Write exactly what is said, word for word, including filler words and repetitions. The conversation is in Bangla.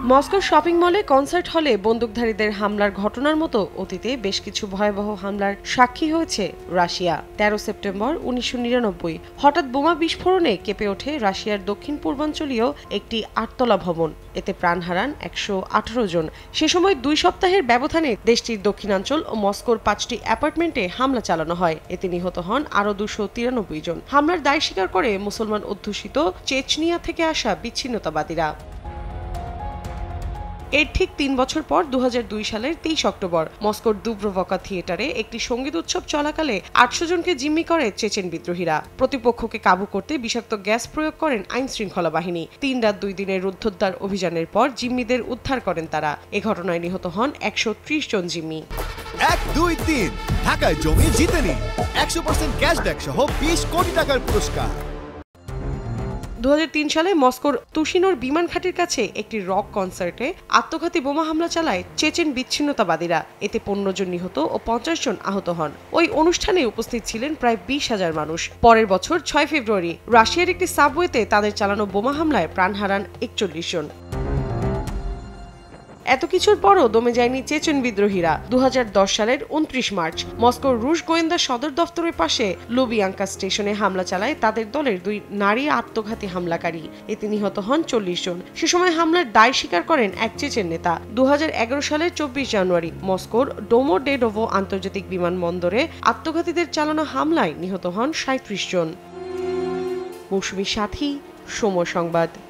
মস্কোর শপিং মলে কনসার্ট হলে বন্দুকধারীদের হামলার ঘটনার মতো অতীতে বেশ কিছু ভয়াবহ হামলার সাক্ষী হয়েছে রাশিয়া। তেরো সেপ্টেম্বর উনিশশো নিরানব্বই হঠাৎ বোমা বিস্ফোরণে কেঁপে ওঠে রাশিয়ার দক্ষিণ পূর্বাঞ্চলীয় একটি আটতলা ভবন। এতে প্রাণ হারান একশো আঠারো জন। সে সময় দুই সপ্তাহের ব্যবধানে দেশটির দক্ষিণাঞ্চল ও মস্কোর পাঁচটি অ্যাপার্টমেন্টে হামলা চালানো হয়। এতে নিহত হন আরও দুশো তিরানব্বই জন। হামলার দায় স্বীকার করে মুসলমান অধ্যুষিত চেচনিয়া থেকে আসা বিচ্ছিন্নতাবাদীরা। এর ঠিক তিন বছর পর দু হাজার দুই সালের তেইশ অক্টোবর মস্কোর দুব্রোভকা থিয়েটারে একটি সঙ্গীত উৎসব চলাকালে আটশো জনকে জিম্মি করে চেচেন বিদ্রোহীরা। প্রতিপক্ষকে কাবু করতে বিষাক্ত গ্যাস প্রয়োগ করেন আইন শৃঙ্খলা বাহিনী। তিন রাত দুই দিনের রুদ্ধদ্বার অভিযানের পর জিম্মিদের উদ্ধার করেন তারা। এ ঘটনায় নিহত হন একশো ত্রিশ জন জিম্মি। এক দুই তিন ঢাকায় জমি জিতে নিন একশো পার্সেন্ট ক্যাশব্যাক সহ বিশ কোটি টাকার পুরস্কার। দু হাজার তিন সালে মস্কোর তুশিনোর বিমান ঘাঁটির কাছে একটি রক কনসার্টে আত্মঘাতী বোমা হামলা চালায় চেচেন বিচ্ছিন্নতাবাদীরা। এতে পনেরো জন নিহত ও পঞ্চাশ জন আহত হন। ওই অনুষ্ঠানে উপস্থিত ছিলেন প্রায় বিশ হাজার মানুষ। পরের বছর ছয় ফেব্রুয়ারি রাশিয়ার একটি সাবওয়েতে তাদের চালানো বোমা হামলায় প্রাণ হারান একচল্লিশ জন। এত কিছুর পরও দমে যায়নি চেচেন বিদ্রোহীরা। দু হাজার দশ সালের উনত্রিশ মার্চ মস্কোর রুশ গোয়েন্দা সদর দফতরের পাশে লুবিয়াঙ্কা স্টেশনে হামলা চালায় তাদের দলের দুই নারী আত্মঘাতী হামলাকারী। এতে নিহত হন চল্লিশ জন। সে সময় হামলার দায় স্বীকার করেন এক চেচেন নেতা। দু হাজার এগারো সালের চব্বিশ জানুয়ারি মস্কোর ডোমোডেডোভো আন্তর্জাতিক বিমানবন্দরে আত্মঘাতীদের চালানো হামলায় নিহত হন সাঁইত্রিশ জন। মৌসুমী সাথী, সময় সংবাদ।